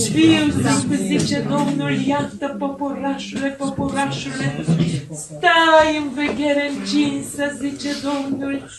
viu, zice Domnul, iată, poporașule, poporașule, stai în veghere încinsă, zice Domnul,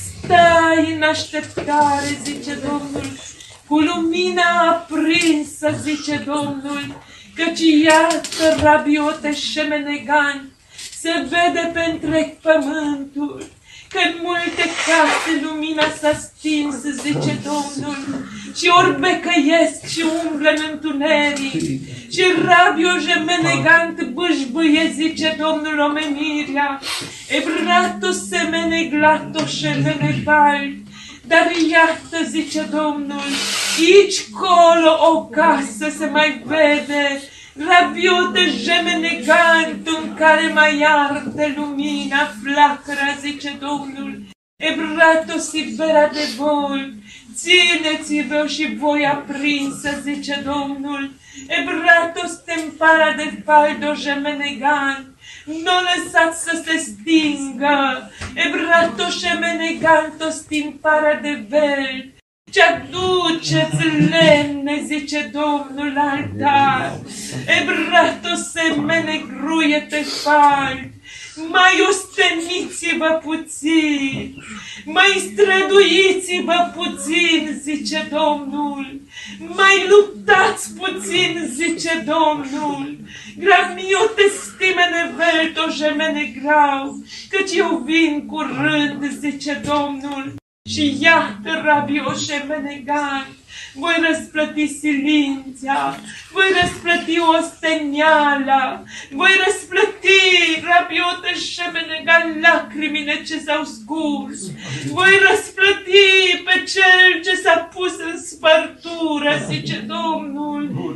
stai în așteptare, zice Domnul, cu lumina aprinsă, zice Domnul, căci iată, rabiote șemenegani, se vede pe întreg pământul, că în multe case lumina s-a stins, zice Domnul, și ori becăiesc și umblă în întuneric, și rabio jemenegant bâșbâie, zice Domnul, omenirea, evrato semene glato șemene val, dar iată, zice Domnul, aici colo o casă se mai vede, rabiotă jemenegantul în care mai arde lumina flacăra, zice Domnul, ebrato sibera de voi, țineți-vă și voi aprinsă, zice Domnul, ebrato stempara de faldo jemenegan, nu lăsați să se stingă, ebrato jemeneganto stimpara de vel, ce aduceți lemne, zice Domnul, altar, ebrato semene gruiete fal, mai osteniți-vă puțin, mai străduiți-vă puțin, zice Domnul, mai luptați puțin, zice Domnul, gramio te stimene velto gemene grau, căci eu vin curând, zice Domnul, și iată, rabio șemenegan, voi răsplăti silința, voi răsplăti osteniala, voi răsplăti, rabiotă șemenegan, lacrimile ce s-au scurs, voi răsplăti pe cel ce s-a pus în spărtură, zice Domnul,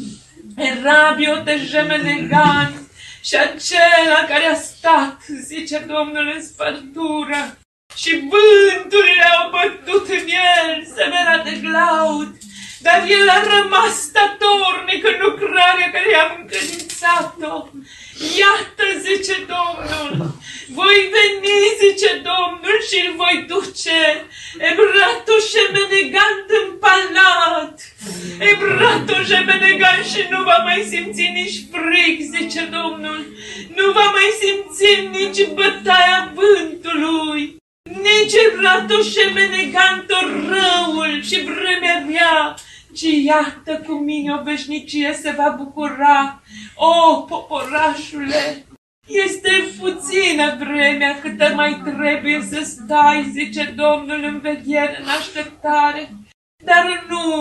rabiotă șemenegan, și acela care a stat, zice Domnul, în spărtură, și vânturile au bătut în el, severa de glaud, dar el a rămas statornic în lucrarea care i-am încredințat-o. Iată, zice Domnul, voi veni, zice Domnul, și îl voi duce, ebrato șemenegant în palat, ebrato șemenegant, și nu va mai simți nici frig, zice Domnul, nu va mai simți nici bătaia vântului, nici ebrato șemeneganto răul și vremea rea, ci iată cu mine o veșnicie se va bucura. O, poporașule, este puțină vremea câtă mai trebuie să stai, zice Domnul, în veghere, în așteptare. Dar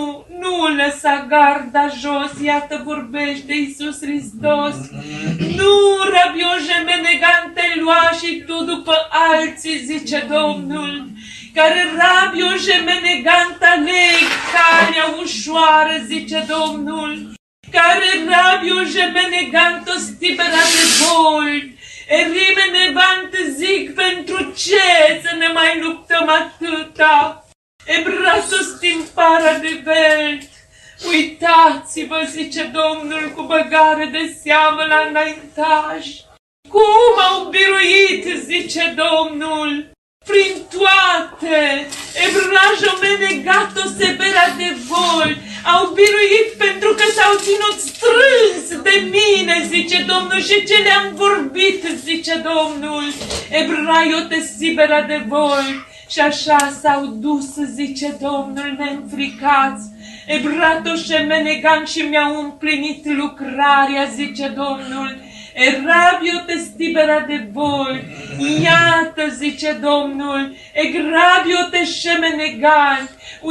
nu lăsa garda jos, iată vorbește Iisus Hristos. Nu, rabio jemenegante, lua și tu după alții, zice Domnul, care rabio jemenegant aleg calea ușoară, zice Domnul, care rabio jemenegant o stibera de boli, erimene vant zic, pentru ce să ne mai luptăm atâta? Ebraso stimpara de velt, uitați-vă, zice Domnul, cu băgare de seamă la înaintași, cum au biruit, zice Domnul, prin toate, ebrajo menegato severa de voi, au biruit pentru că s-au ținut strâns de mine, zice Domnul, și ce le-am vorbit, zice Domnul, ebraio te sibera de voi. Și așa s-au dus, zice Domnul, neînfricați, ebrato șemenegan, și mi-au împlinit lucrarea, zice Domnul, erabio te stibera de voi, iată, zice Domnul, egrabio te șemenegan,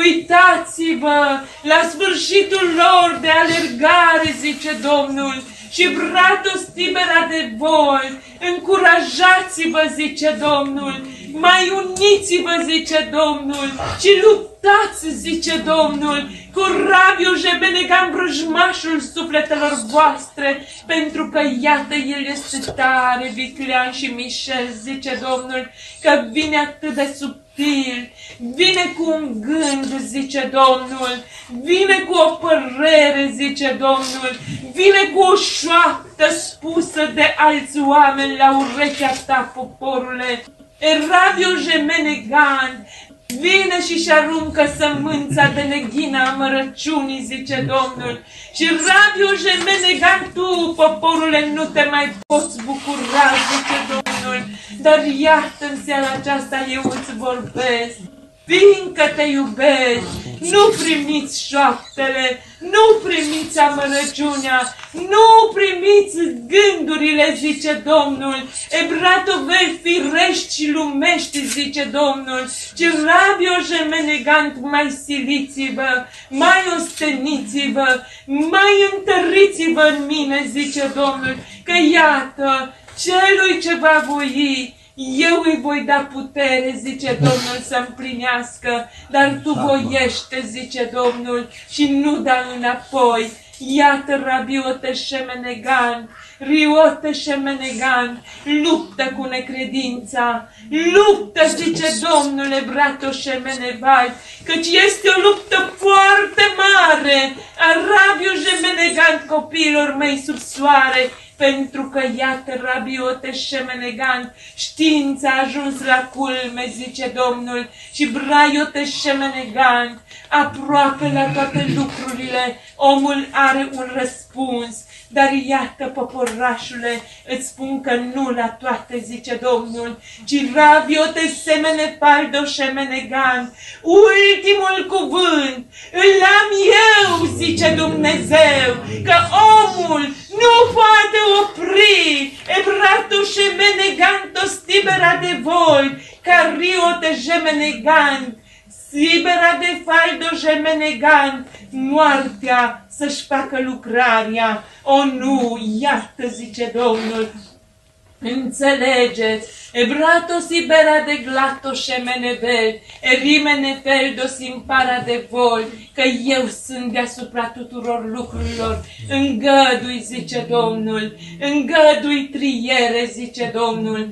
uitați-vă la sfârșitul lor de alergare, zice Domnul, și brato stibera de voi, încurajați-vă, zice Domnul, mai uniți-vă, zice Domnul, și luptați, zice Domnul, cu rabio jemenegan, vrăjmașul sufletelor voastre, pentru că, iată, el este tare, viclean și mișel, zice Domnul, că vine atât de subtil, vine cu un gând, zice Domnul, vine cu o părere, zice Domnul, vine cu o șoaptă spusă de alți oameni la urechea ta, poporule. Erabio jemenegan, vine și-și aruncă sămânța de neghină a amărăciunii, zice Domnul. Și rabiu jemenegan tu, poporule, nu te mai poți bucura, zice Domnul. Dar iată în seara aceasta eu îți vorbesc. Fiindcă te iubesc, nu primiți șoaptele, nu primiți amărăciunea, nu primiți gândurile, zice Domnul. Ebratovei firești și lumești, zice Domnul. Ce rabio jemenegant, mai siliți-vă, mai osteniți-vă, mai întăriți-vă în mine, zice Domnul. Că iată, celui ce va voi, eu îi voi da putere, zice Domnul, să împlinească, dar tu voiește, zice Domnul, și nu da înapoi. Iată, rabiote șemenegan, riote șemenegan, luptă cu necredința, luptă, zice Domnule, brato șemenevai, căci este o luptă foarte mare a rabiu șemenegan copiilor mei sub soare, pentru că, iată, rabiote șemenegan, știința a ajuns la culme, zice Domnul, și braiote șemenegan, aproape la toate lucrurile, omul are un răspuns. Dar iată, poporașule, îți spun că nu la toate, zice Domnul, ci rabiote semene paldo șemenegan, ultimul cuvânt îl am eu, zice Dumnezeu, că omul nu poate opri ebrato șemenegan tostibera de voi, ca riote șemenegan, libera de faldo jemenegan, moartea să-și facă lucrarea. O, nu, iată, zice Domnul, înțelegeți, ebratos ibera de glato șemenevel, erimene feldos impara de voi, că eu sunt deasupra tuturor lucrurilor. Îngădui, zice Domnul, îngădui triere, zice Domnul,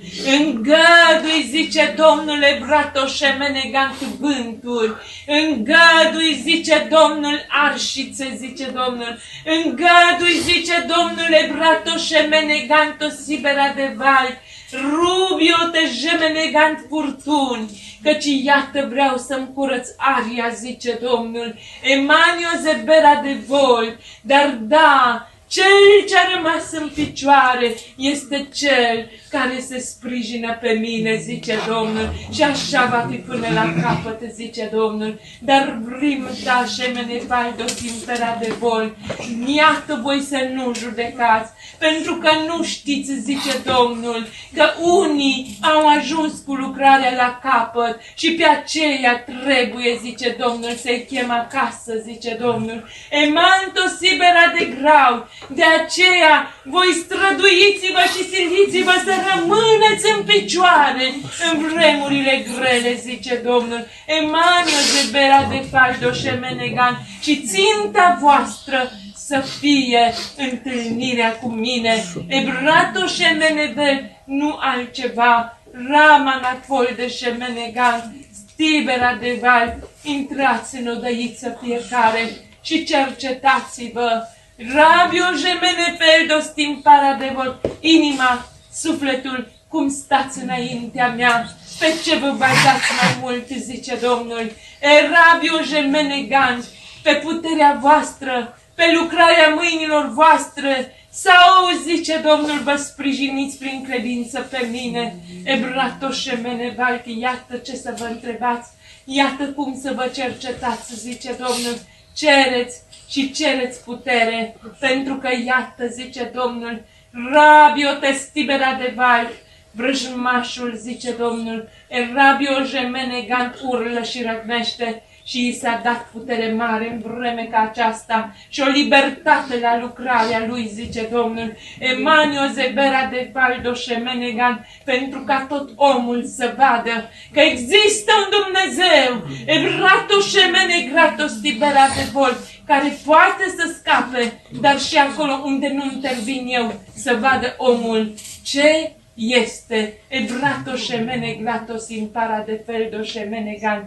îngădui, zice Domnul, ebrato șemenegan vânturi, îngădui, zice Domnul, arșițe, zice Domnul, îngădui, zice Domnul, ebrato șemenegan tosibera de val, rubio te jemenegant furtuni, căci iată vreau să-mi curăț aria, zice Domnul, emanio zebera de voi, dar da, cel ce a rămas în picioare este cel care se sprijină pe mine, zice Domnul, și așa va fi până la capăt, zice Domnul. Dar vrim ta șemene faldos impera de voi, iată voi să nu judecați, pentru că nu știți, zice Domnul, că unii au ajuns cu lucrarea la capăt și pe aceea trebuie, zice Domnul, să-i chem acasă, zice Domnul. Emanto sibera de grau, de aceea voi străduiți-vă și siliți-vă să rămâneți în picioare în vremurile grele, zice Domnul. Emanio zebera de faldo șemenegan, și ținta voastră să fie întâlnirea cu mine. Ebrato șemenevel, nu altceva. Rama natfol de șemenegan, stibera de val, intrați în odăiță fiecare și cercetați-vă. Rabio jemenepeldos timpara de voi, inima, sufletul, cum stați înaintea mea, pe ce vă bazați mai mult, zice Domnul. Rabio jemenegan, pe puterea voastră, pe lucrarea mâinilor voastre, sau, zice Domnul, vă sprijiniți prin credință pe mine. Ebrato șemeneval, iată ce să vă întrebați, iată cum să vă cercetați, zice Domnul. Cereți și cereți putere, pentru că iată, zice Domnul, rabio testibera de val, vrăjmașul, zice Domnul, rabio jemenegan urlă și răgnește, și i s-a dat putere mare în vreme ca aceasta și o libertate la lucrarea lui, zice Domnul. Emanio zebera de faldo șemenegan, pentru ca tot omul să vadă că există un Dumnezeu, ebrato șemenegrato stibera de vol, care poate să scape, dar și acolo unde nu intervin eu, să vadă omul ce este. Ebrato șemeneglato simpara de feldo șemenegan.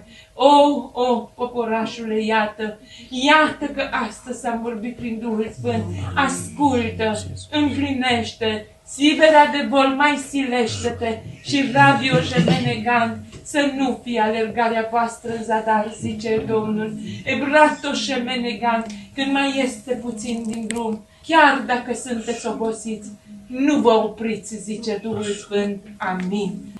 O, poporașule, iată, că astăzi am vorbit prin Duhul Sfânt. Ascultă, împlinește, Sibera de bol, mai silește-te și radio Jemenegan să nu fie alergarea voastră în zadar, zice Domnul. Ebrato Jemenegan, când mai este puțin din drum, chiar dacă sunteți obosiți, nu vă opriți, zice Duhul Sfânt. Amin.